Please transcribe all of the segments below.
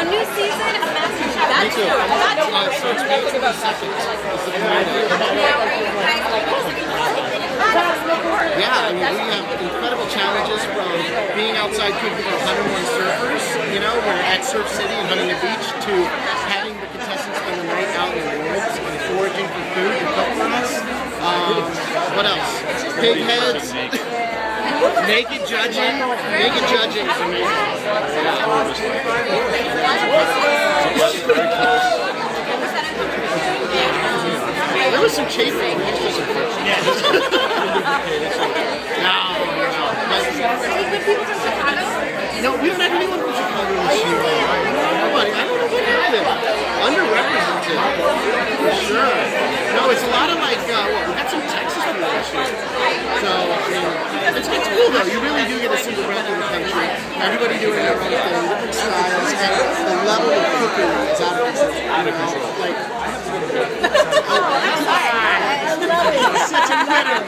new season of MasterChef. Me too. So it's May 22nd. Yeah, I mean, we have incredible challenges from being outside cooking for 101 surfers, you know, we're at Surf City in Huntington Beach, to having the contestants spend the night out in the woods and foraging for food to cook for us. What else? Pig heads. Naked judging. Naked judging is amazing. There was some chafing next to some fish. Yeah. No, we haven't had anyone from Chicago this year. Nobody. I don't know what happened. Underrepresented. For sure. No, it's a lot of like, we had some Texas people this year. So, I mean, it's cool though. You really do get a single breath of the country. Everybody doing their own thing, different styles, and the level of cooking is out of control. Like, such a winner.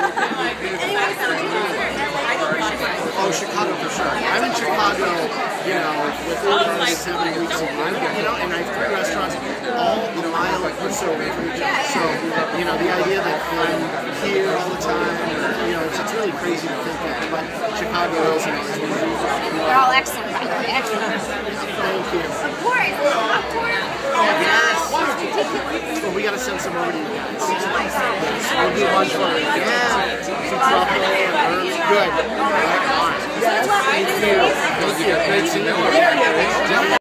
Oh, Chicago for sure. I'm in Chicago, you know, within 7 weeks a month, you know, and I have 3 restaurants all a mile or so away from each other. So, you know, the idea that I'm here all the time, you know, it's really crazy to think that, but Chicago is, you know, they're all excellent, by the way. Excellent. Thank you. Of course. Yes. Well, we got to send some over to you guys. Yes. We'll do lunch for you. Yeah. Some truffle and herbs. Good. Thank you. Thank you. Great seeing you.